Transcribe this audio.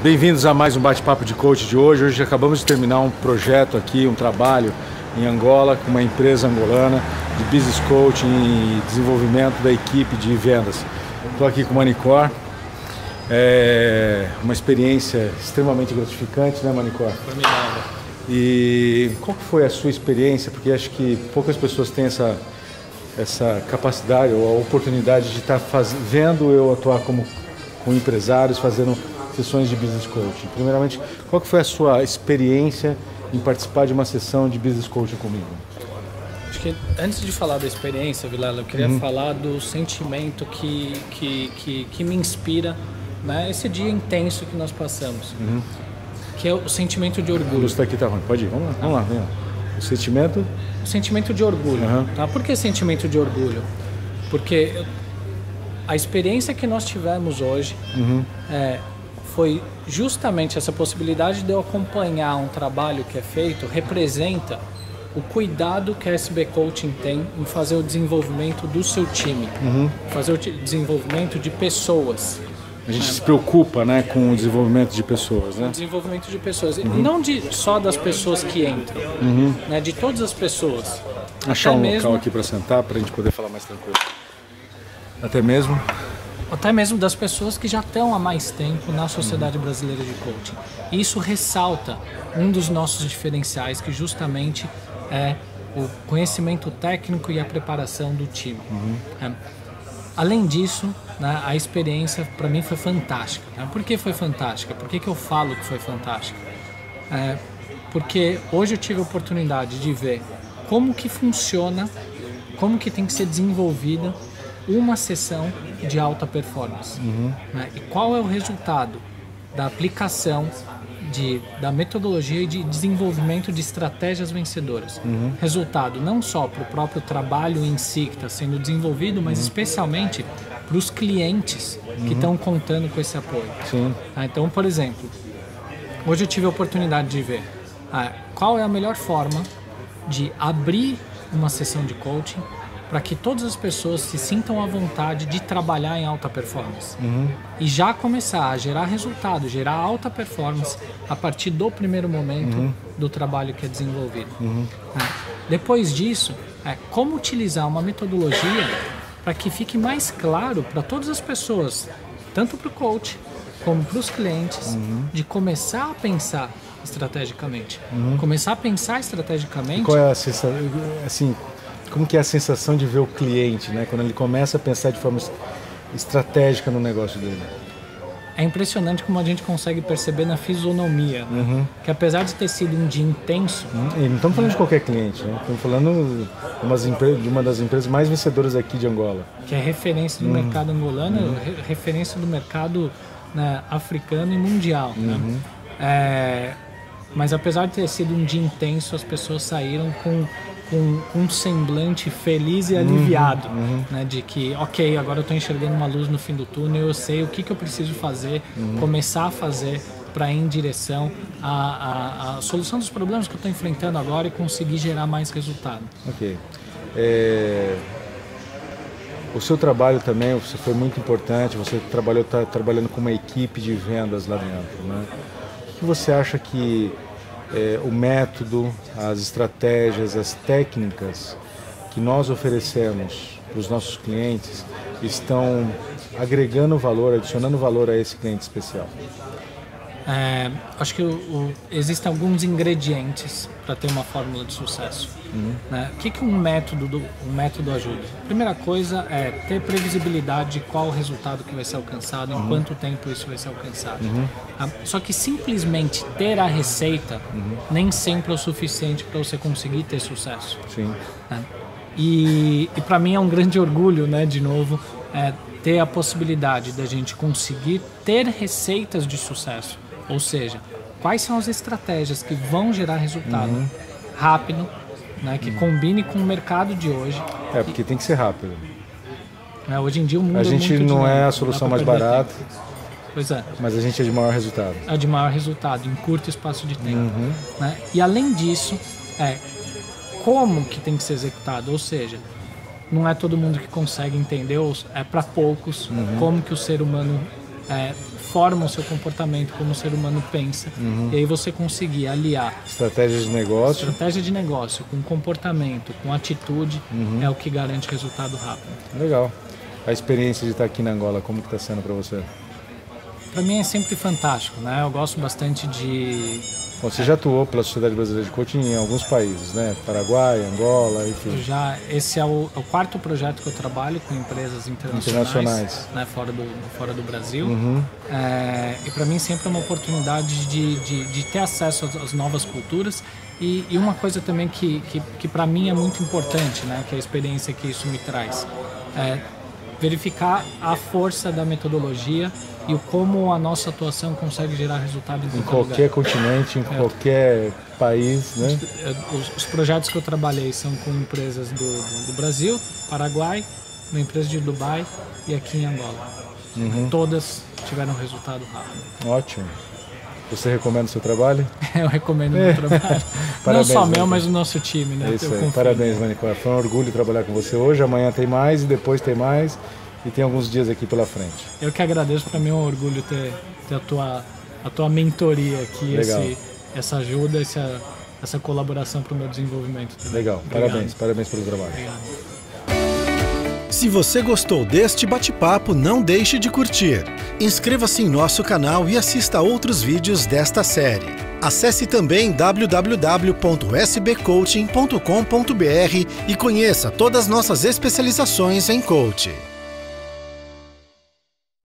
Bem-vindos a mais um bate-papo de coach de hoje. Hoje acabamos de terminar um projeto aqui, um trabalho em Angola com uma empresa angolana de business coaching e desenvolvimento da equipe de vendas. Estou aqui com o Manicor. É uma experiência extremamente gratificante, né, Manicor? Formidável. E qual que foi a sua experiência? Porque acho que poucas pessoas têm essa capacidade ou a oportunidade de estar vendo eu atuar com empresários, fazendo sessões de business coaching. Primeiramente, qual que foi a sua experiência em participar de uma sessão de business coaching comigo? Acho que antes de falar da experiência, Vilela, eu queria falar do sentimento que me inspira, né, esse dia intenso que nós passamos, que é o sentimento de orgulho. A luz está aqui, tá ruim. Pode ir, vamos lá, vem lá. O sentimento? O sentimento de orgulho. Tá? Por que sentimento de orgulho? Porque a experiência que nós tivemos hoje foi justamente essa possibilidade de eu acompanhar um trabalho que é feito, representa o cuidado que a SB Coaching tem em fazer o desenvolvimento do seu time, fazer o desenvolvimento de pessoas. A gente se preocupa, né, com o desenvolvimento de pessoas, né? O desenvolvimento de pessoas, não só das pessoas que entram, né, de todas as pessoas. Achar um local aqui para sentar, para a gente poder falar mais tranquilo. Até mesmo das pessoas que já estão há mais tempo na Sociedade Brasileira de Coaching. Isso ressalta um dos nossos diferenciais, que justamente é o conhecimento técnico e a preparação do time. Além disso, né, a experiência para mim foi fantástica. Né? Por que foi fantástica? Por que eu falo que foi fantástica? Porque hoje eu tive a oportunidade de ver como que funciona, como que tem que ser desenvolvida uma sessão de alta performance. Né? E qual é o resultado da aplicação da metodologia e de desenvolvimento de estratégias vencedoras. Resultado não só para o próprio trabalho em si que está sendo desenvolvido, mas especialmente para os clientes que estão contando com esse apoio. Então, por exemplo, hoje eu tive a oportunidade de ver qual é a melhor forma de abrir uma sessão de coaching para que todas as pessoas se sintam à vontade de trabalhar em alta performance. E já começar a gerar resultado, gerar alta performance a partir do primeiro momento do trabalho que é desenvolvido. Depois disso, como utilizar uma metodologia para que fique mais claro para todas as pessoas, tanto para o coach como para os clientes, de começar a pensar estrategicamente. Começar a pensar estrategicamente... E qual é a sensação, assim, como que é a sensação de ver o cliente, né, quando ele começa a pensar de forma estratégica no negócio dele? É impressionante como a gente consegue perceber na fisionomia, né? Que apesar de ter sido um dia intenso... E não estamos falando de qualquer cliente, né? Estamos falando de uma das empresas mais vencedoras aqui de Angola. Que é referência do mercado angolano, referência do mercado, né, africano e mundial. Né? Mas apesar de ter sido um dia intenso, as pessoas saíram com um semblante feliz e aliviado, né, de que, ok, agora eu estou enxergando uma luz no fim do túnel, eu sei o que eu preciso fazer, começar a fazer para ir em direção à solução dos problemas que eu estou enfrentando agora e conseguir gerar mais resultado. Ok. O seu trabalho também, você foi muito importante, você está trabalhando com uma equipe de vendas lá dentro, né? O que você acha que o método, as estratégias, as técnicas que nós oferecemos para os nossos clientes estão agregando valor, adicionando valor a esse cliente especial? Acho que existem alguns ingredientes para ter uma fórmula de sucesso. Né? O que um método ajuda? A primeira coisa é ter previsibilidade de qual o resultado que vai ser alcançado, em quanto tempo isso vai ser alcançado. Só que simplesmente ter a receita nem sempre é o suficiente para você conseguir ter sucesso. Né? E para mim é um grande orgulho, né, de novo, ter a possibilidade da gente conseguir ter receitas de sucesso. Ou seja, quais são as estratégias que vão gerar resultado rápido, né, que combine com o mercado de hoje. Porque tem que ser rápido. Hoje em dia o mundo a gente é muito não dinâmico, é a solução mais barata, pois é, mas a gente é de maior resultado. É de maior resultado em curto espaço de tempo. Né? E além disso, como que tem que ser executado, ou seja, não é todo mundo que consegue entender, é para poucos como que o ser humano formam o seu comportamento como o ser humano pensa. E aí você conseguir aliar estratégia de negócio com comportamento, com atitude, é o que garante resultado rápido. Legal. A experiência de estar aqui na Angola, como que está sendo para você? Para mim é sempre fantástico, né? Eu gosto bastante de... Bom, você já atuou pela Sociedade Brasileira de Coaching em alguns países, né? Paraguai, Angola, enfim. Esse é o quarto projeto que eu trabalho com empresas internacionais. Né? Fora do Brasil. E para mim sempre é uma oportunidade de ter acesso às novas culturas. E uma coisa também que para mim é muito importante, né? Que é a experiência que isso me traz. Verificar a força da metodologia e como a nossa atuação consegue gerar resultados em qualquer continente, em qualquer país, né? Os projetos que eu trabalhei são com empresas do Brasil, Paraguai, uma empresa de Dubai e aqui em Angola. Todas tiveram resultado rápido. Ótimo. Você recomenda o seu trabalho? Eu recomendo o meu trabalho. Parabéns, não só meu, mas o nosso time, né? É isso aí. Parabéns, Manicó. Foi um orgulho trabalhar com você hoje. Amanhã tem mais e depois tem mais. E tem alguns dias aqui pela frente. Eu que agradeço. Para mim é um orgulho ter a tua mentoria aqui, essa ajuda, essa colaboração para o meu desenvolvimento também. Legal. Obrigado. Parabéns pelo trabalho. Obrigado. Se você gostou deste bate-papo, não deixe de curtir. Inscreva-se em nosso canal e assista a outros vídeos desta série. Acesse também www.sbcoaching.com.br e conheça todas nossas especializações em coaching.